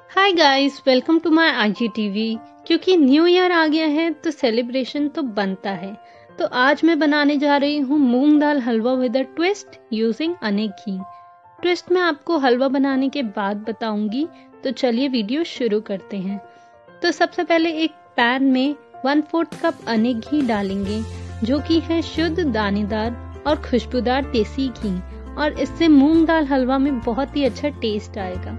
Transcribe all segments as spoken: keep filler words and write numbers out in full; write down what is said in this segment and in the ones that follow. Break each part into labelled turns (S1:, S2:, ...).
S1: Hi guys, welcome to my IGTV. क्योंकि new year आ गया है तो सेलिब्रेशन तो बनता है। तो आज मैं बनाने जा रही हूँ moong dal halwa with a twist using Anik ghee. Twist मैं आपको हलवा बनाने के बाद बताऊंगी। तो चलिए वीडियो शुरू करते हैं। तो सबसे पहले एक पैन में वन फोर्थ कप अनेक घी डालेंगे, जो कि है शुद्ध दानेदार और खुशबूदार देसी घी, और इससे मूंग दाल हलवा में बहुत ही अच्छा टेस्ट आएगा।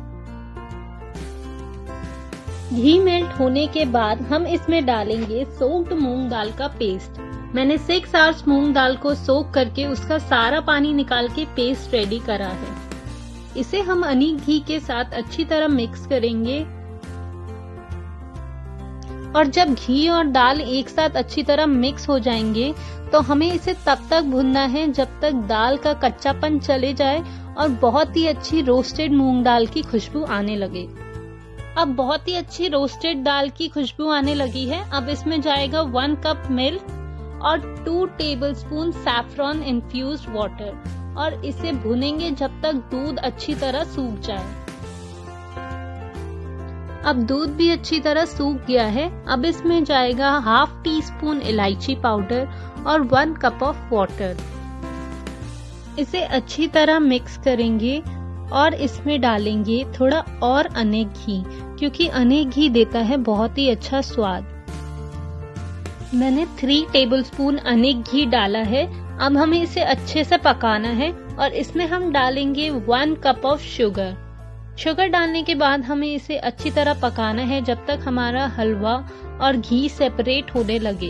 S1: घी मेल्ट होने के बाद हम इसमें डालेंगे सोक्ड मूंग दाल का पेस्ट। मैंने सिक्स आवर्स मूंग दाल को सोक करके उसका सारा पानी निकाल के पेस्ट रेडी करा है। इसे हम अनेक घी के साथ अच्छी तरह मिक्स करेंगे, और जब घी और दाल एक साथ अच्छी तरह मिक्स हो जाएंगे तो हमें इसे तब तक भूनना है जब तक दाल का कच्चापन चले जाए और बहुत ही अच्छी रोस्टेड मूंग दाल की खुशबू आने लगे। अब बहुत ही अच्छी रोस्टेड दाल की खुशबू आने लगी है। अब इसमें जाएगा वन कप मिल्क और two tablespoon saffron infused water, और इसे भूनेंगे जब तक दूध अच्छी तरह सूख जाए। अब दूध भी अच्छी तरह सूख गया है। अब इसमें जाएगा हाफ टी स्पून इलायची पाउडर और वन कप ऑफ वाटर। इसे अच्छी तरह मिक्स करेंगे और इसमें डालेंगे थोड़ा और अनेक घी, क्योंकि अनेक घी देता है बहुत ही अच्छा स्वाद। मैंने थ्री टेबलस्पून अनेक घी डाला है। अब हमें इसे अच्छे से पकाना है, और इसमें हम डालेंगे one cup of sugar. Sugar डालने के बाद हमें इसे अच्छी तरह पकाना है जब तक हमारा हलवा और घी सेपरेट होने लगे।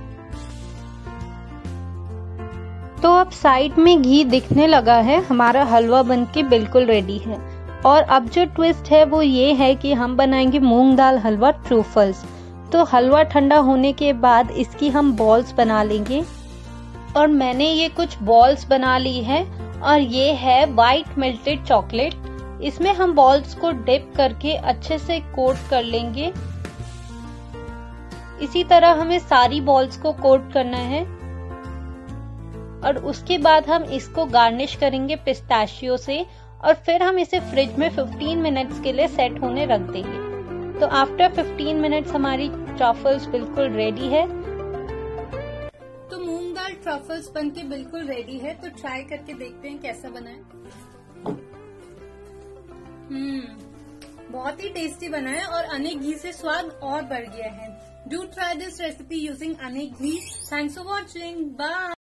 S1: तो अब साइड में घी दिखने लगा है। हमारा हलवा बनके बिल्कुल रेडी है। और अब जो ट्विस्ट है वो ये है कि हम बनाएंगे मूंग दाल हलवा ट्रूफल्स। तो हलवा ठंडा होने के बाद इसकी हम बॉल्स बना लेंगे, और मैंने ये कुछ बॉल्स बना ली है। और ये है वाइट मेल्टेड चॉकलेट। इसमें हम बॉल्स को डिप करके अच्छे से कोट कर लेंगे। इसी तरह हमें सारी बॉल्स को कोट करना है, और उसके बाद हम इसको गार्निश करेंगे पिस्ताशियो से, और फिर हम इसे फ्रिज में फिफ्टीन मिनट्स के लिए सेट होने रख देंगे। तो आफ्टर फिफ्टीन मिनट्स हमारी ट्रफल्स बिल्कुल रेडी है। तो मूंग दाल ट्रफल्स बनके बिल्कुल रेडी है। तो ट्राई करके देखते हैं कैसा बना है। हम्म बहुत ही टेस्टी बना है, और अनेक घी से स्वाद और बढ़ गया है। Do try this recipe using Anik ghee. Thanks for watching. Bye.